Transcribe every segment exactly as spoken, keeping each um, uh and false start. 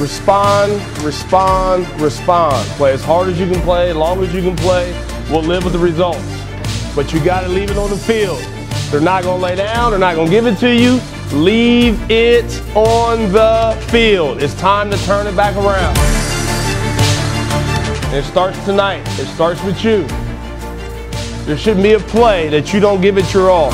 Respond, respond, respond. Play as hard as you can play, as long as you can play. We'll live with the results. But you got to leave it on the field. They're not going to lay down. They're not going to give it to you. Leave it on the field. It's time to turn it back around. And it starts tonight. It starts with you. There shouldn't be a play that you don't give it your all.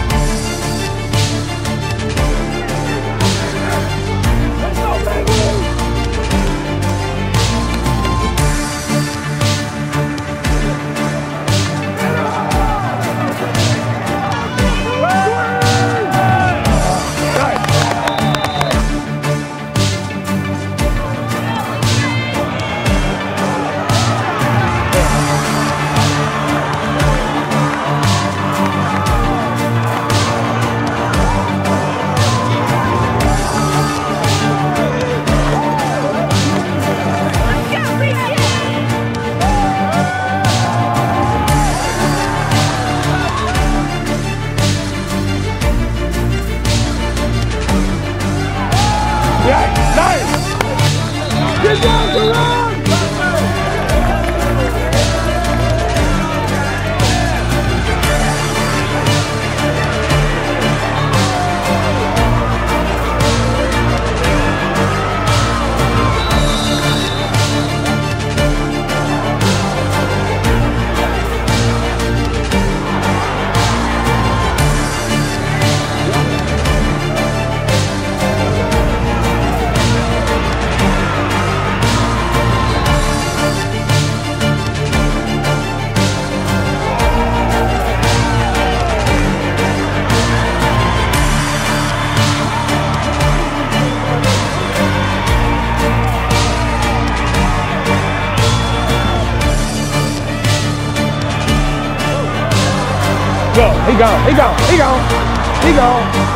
Go. He gone. He gone. He gone. He gone.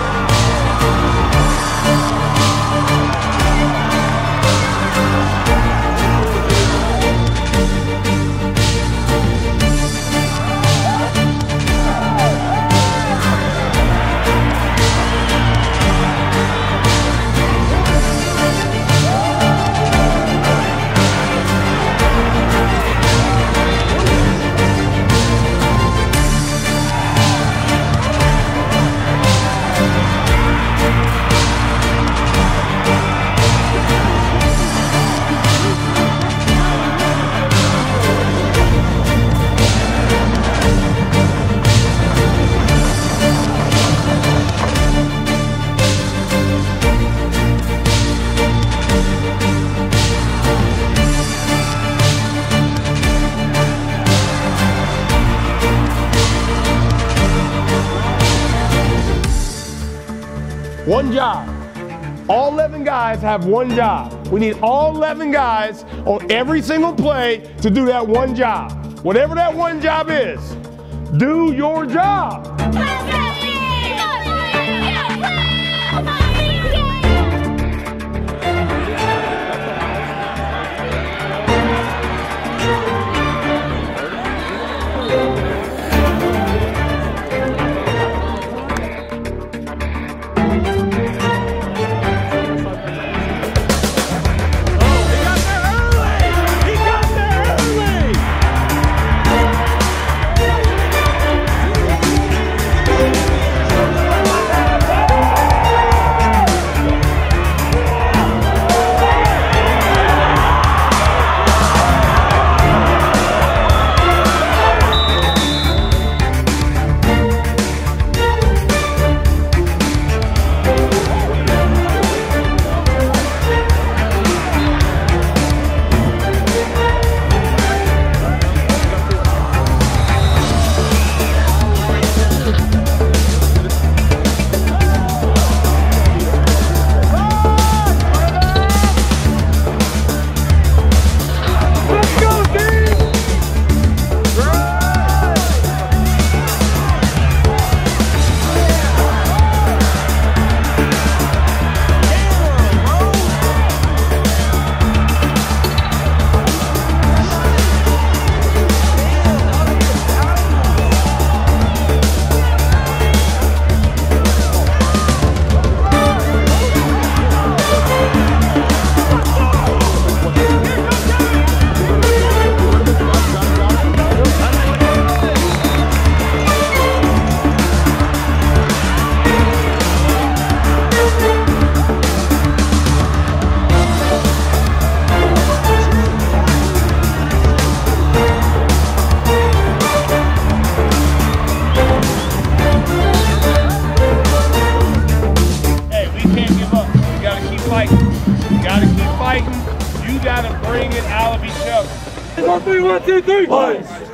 One job. All eleven guys have one job. We need all eleven guys on every single play to do that one job. Whatever that one job is, do your job. fighting, you gotta bring it out of each other. One, two, three, fight!